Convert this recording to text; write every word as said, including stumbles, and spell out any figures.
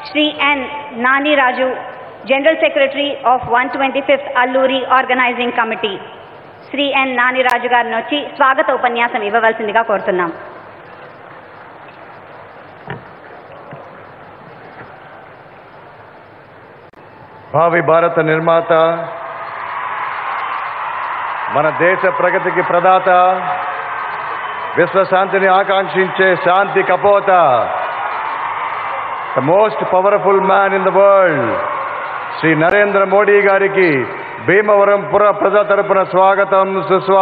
Shri N. Nani Raju, General Secretary of one hundred twenty-fifth Alluri Organizing Committee. Shri N. Nani Raju గారిని వచ్చి స్వాగత ఉపన్యాసం ఇవ్వవలసిందిగా కోరుతున్నాం. భావి భారత నిర్మాత, మన దేశ ప్రగతికి ప్రదాత, విశ్వశాంతిని ఆకాంక్షించే శాంతి కపోత, the most powerful man in the world, Shri Narendra Modi గారికి భీమవరం పుర ప్రజల తరపున స్వాగతం, సుస్వాగతం.